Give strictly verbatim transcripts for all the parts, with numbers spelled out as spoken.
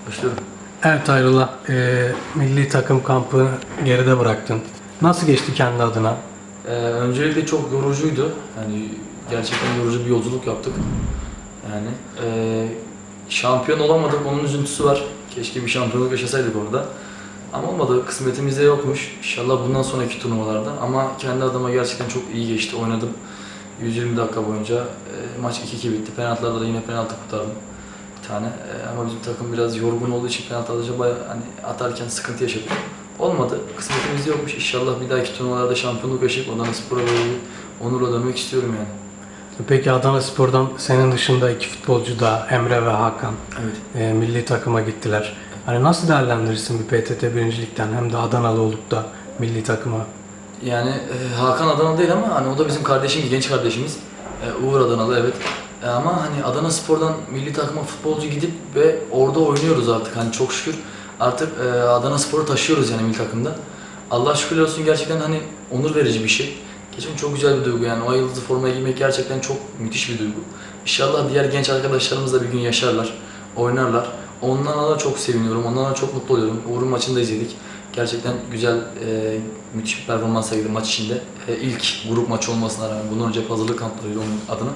Başlıyorum. Evet Ayrullah, e, milli takım kampı geride bıraktın. Nasıl geçti kendi adına? Ee, öncelikle çok yorucuydu. Yani gerçekten yorucu bir yolculuk yaptık. Yani e, şampiyon olamadık, onun üzüntüsü var. Keşke bir şampiyonluk yaşasaydık orada. Ama olmadı, kısmetimizde yokmuş. İnşallah bundan sonraki turnuvalarda. Ama kendi adıma gerçekten çok iyi geçti, oynadım. yüz yirmi dakika boyunca e, maç iki iki bitti. Penaltılarda da yine penaltı kurtardım bir tane. E, ama bizim takım biraz yorgun olduğu için penaltı atınca bayağı hani atarken sıkıntı yaşadık. Olmadı. Kısmetimizde yokmuş. İnşallah bir dahaki turnuvalarda şampiyonluk yaşayıp Adana Spor'a böyle bir onurla dönmek istiyorum yani. Peki Adana Spor'dan senin dışında iki futbolcu da Emre ve Hakan Evet. e, milli takıma gittiler. Hani nasıl değerlendirirsin bir P T T birincilikten hem de Adanalı olup da milli takıma? Yani e, Hakan Adana değil ama hani o da bizim kardeşimiz, genç kardeşimiz. E, Uğur Adanalı evet. E, ama hani Adana Spor'dan milli takıma futbolcu gidip ve orada oynuyoruz artık. Hani çok şükür artık e, Adana Spor'u taşıyoruz yani milli takımda. Allah şükürler olsun, gerçekten hani onur verici bir şey. Gerçekten çok güzel bir duygu yani, o yıldızlı formaya giymek gerçekten çok müthiş bir duygu. İnşallah diğer genç arkadaşlarımız da bir gün yaşarlar, oynarlar. Onlarla da çok seviniyorum, onlarla çok mutlu oluyorum. Uğur'un maçını da izledik. Gerçekten güzel, e, müthiş bir performans sergiledi maç içinde. E, ilk grup maçı olmasına rağmen, bundan önce hep hazırlık kamplarıydı onun adına.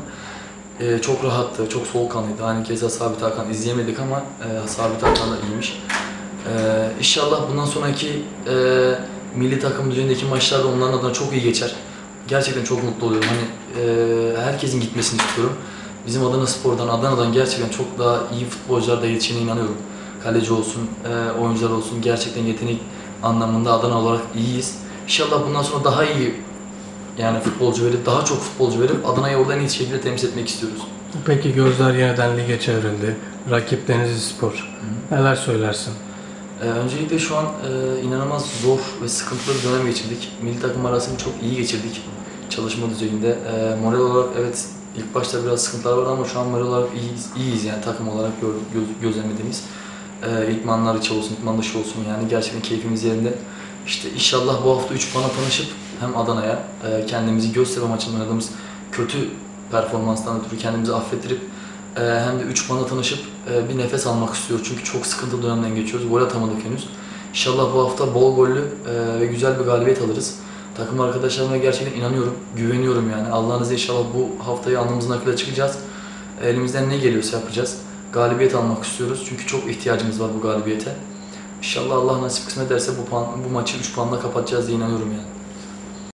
E, çok rahattı, çok soğukkanlıydı. Hani keza Sabit Hakan izleyemedik ama e, Sabit Hakan da iyiymiş. E, İnşallah bundan sonraki e, milli takım düzenindeki maçlarda onların adına çok iyi geçer. Gerçekten çok mutlu oluyorum. Hani e, herkesin gitmesini istiyorum. Bizim Adana Spor'dan, Adana'dan gerçekten çok daha iyi futbolcular da yetişeceğine inanıyorum. Kaleci olsun, e, oyuncular olsun, gerçekten yetenek anlamında Adana olarak iyiyiz. İnşallah bundan sonra daha iyi yani futbolcu verip, daha çok futbolcu verip Adana'yı orada en iyi şekilde temsil etmek istiyoruz. Peki gözler yeniden lige çevrildi. Rakip Denizli Spor. Neler söylersin? Ee, öncelikle şu an e, inanılmaz zor ve sıkıntılı bir dönem geçirdik. Milli takım arasını çok iyi geçirdik çalışma düzeyinde. E, moral olarak evet ilk başta biraz sıkıntılar vardı ama şu an moral olarak iyiyiz, iyiyiz yani takım olarak gördük, göz, gözlemlediğimiz. E, İlkmanlar içi olsun, İlkman dışı olsun yani gerçekten keyfimiz yerinde. İşte inşallah bu hafta üç puana tanışıp hem Adana'ya e, kendimizi Göztepe maçında oynadığımız kötü performanstan ötürü kendimizi affettirip e, hem de üç puana tanışıp e, bir nefes almak istiyoruz. Çünkü çok sıkıntılı dönemden geçiyoruz. Gol atamadık henüz. İnşallah bu hafta bol gollü e, ve güzel bir galibiyet alırız. Takım arkadaşlarıma gerçekten inanıyorum, güveniyorum yani. Allah'ın izniyle inşallah bu haftayı alnımızın akıyla çıkacağız. Elimizden ne geliyorsa yapacağız. Galibiyet almak istiyoruz çünkü çok ihtiyacımız var bu galibiyete. İnşallah Allah nasip kısmet ederse bu, puan, bu maçı üç puanla kapatacağız diye inanıyorum yani.